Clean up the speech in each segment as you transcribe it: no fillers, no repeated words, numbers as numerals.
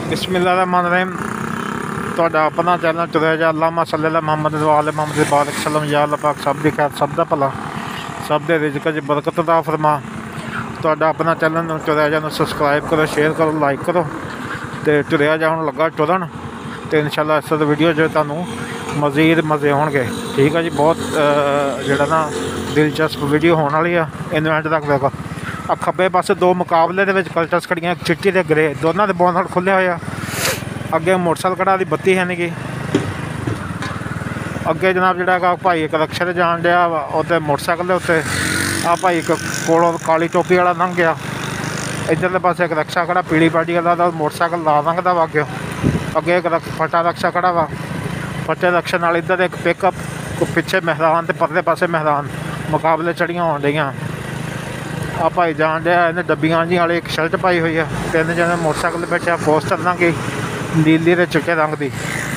बिस्मिल्लाहिर्रहमानिर्रहीम। ਤੁਹਾਡਾ अपना चैनल तुरया जा अल्लामा सल्लल्लाहु मुहम्मद वाले मुहम्मद बारिक सलम या अल्लाह पाक सब दी खैर सब दा भला सब दे रिज़्क़ च बरकत अता फरमा। ਤੁਹਾਡਾ अपना चैनल तुरया जा सबसक्राइब करो, शेयर करो, लाइक करो। तो तुरया जा हुण लगा टुरन तो इंशाअल्लाह इस वीडियो जो तुहानूं मज़ीद मज़े होणगे। ठीक है जी, बहुत जिहड़ा ना दिलचस्प वीडियो होने वाली है, इन्नू एंड तक देखो। खब्बे पासे दो मुकाबले दे विच कल्टस खड़ियां, चिट्टी ते ग्रे, दोनों के बोनट खुले हुए आ। अगे मोटरसाइकिल खड़ा, दी बत्ती है नहीं गी। अगे जनाब जिहड़ा भाई एक रक्शे ते जान दिया वा, उहते मोटरसाइकिल दे उत्ते आ भाई एक कोलों काली टोपी वाला लंघ गया। इधरले पासे एक रक्शा खड़ा पीली पार्टी वाला, मोटरसाइकिल लाल रंग दा वा। अगे एक फटा रक्शा खड़ा वा, फटे रक्शे नाल इधर एक पिकअप, पिछे मैदान ते परले पासे मैदान, मुकाबले चढ़ियां होण डईयां। आ भाई जान दिया, इन्हें डब्बियां जी वाली एक शर्ट पाई हुई है। तीन जने मोटरसाइकिल बैठे, पोस्टर लंघी नीली ते चिट्टे रंग दी।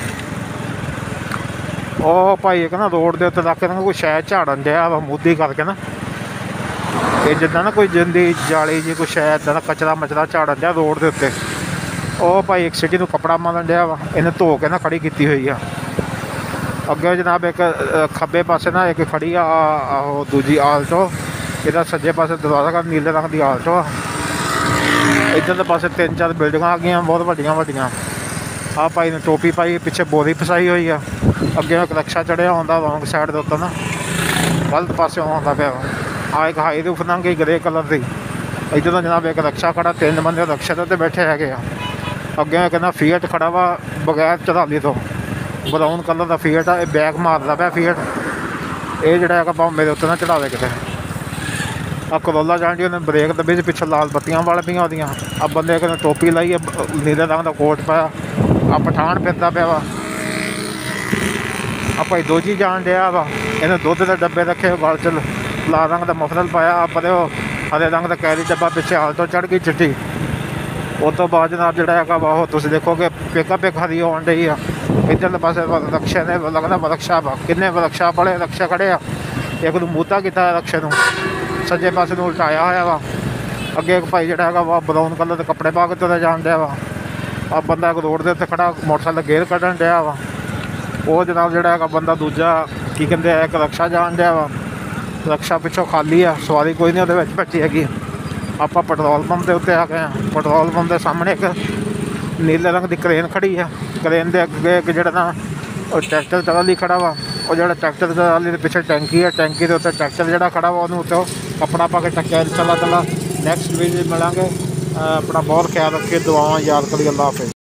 ओ भाई एक ना रोड के उत्ते रख कोई शायद झाड़न दिया वा मूधी करके ना, ये जिदा ना कोई जिंदी जाली जी कोई शायद ना कचरा मचरा झाड़न दिया रोड के उत्ते। ओ भाई एक सिटी नूं कपड़ा मारन दिया वा, इन्हें धो के ना खड़ी की हुई है। अगे जनाब एक खब्बे पासे ना एक खड़ी आ दूजी आल्टो, इधर सज्जे पासे दरवाजा का नीले रंग की आल्टो आ। इधर पासे तीन चार बिल्डिंग आ गई बहुत वड्डियां वड्डियां। आ भाई ने टोपी पाई, पिछे बोरी फसाई हुई है। अगे एक रक्शा चढ़िया आता रोंग साइड के उत्ते ना, गलत पासे आता पाया। आ एक हाई रूफ लंघ गई ग्रे कलर की। इधर जनाब एक रक्शा खड़ा, तीन बंदे रक्शे के उत्ते बैठे है। अगे एक ना फीएट खड़ा वा बगैर चढ़ाली तो, ब्राउन कलर का फीएट आ। बैक मारदा पाया फीएट, ये जोड़ा भाव मेरे उत्ते ना चढ़ावे किते। आ करोला जान डी, उन्हें ब्रेक दबी, पिछले लाल बत्तियां वाल पी। आ बंदे एक ने टोपी लाई है, नीले रंग का कोट पाया। आ पठान फिरदा पिया वा। आ भाई दोजी जान दिया वा, इन्हें दुध के डब्बे रखे गल च, लाल रंग का मफरल पाया। पर हरे रंग का कैरी डब्बा, पिछे आल्टो चढ़ गई चिट्टी। उस तो बाद जनाब जोड़ा वा वो तुम देखो कि पिकअप एक खरी आन डई आ। इधरले पासे रक्शे ने लगता वर्कशॉप आ, किन्ने वर्कशॉप वाले रक्शे खड़े आ। एक नूं मूता किया रक्शे नूं, सज्जे पासे नूं उल्टाया होया वा। अगे एक भाई जोड़ा वा ब्राउन कलर के कपड़े पा के तुरे जान दिया वा। आ बंदा एक रोड के उत्ते खड़ा मोटरसाइकिल गेयर कढ़न दिया वा। वो जनाब जोड़ा बंदा दूजा की कहते एक रक्शा जान दिया वा। रक्शा पिछों खाली आ, सवारी कोई नहीं वो बैठी हैगी। आप पेट्रोल पंप के उत्ते आ गए हैं। पेट्रोल पंप के सामने एक नीले रंग की क्रेन खड़ी है। क्रेन के अगे एक जोड़ा ना ट्रैक्टर ट्राली खड़ा वा। और जो ट्रैक्टर ट्राली के पिछले टैंकी है, टैंकी के उत्ते ट्रैक्टर जोड़ा खड़ा वा, उन्होंने कपड़ा पा के टक्या। चला चला नैक्सट वीडियो मिलेंगे। अपना बहुत ख्याल रखिए, दुआवां याद करिए। अल्लाह हाफिज़।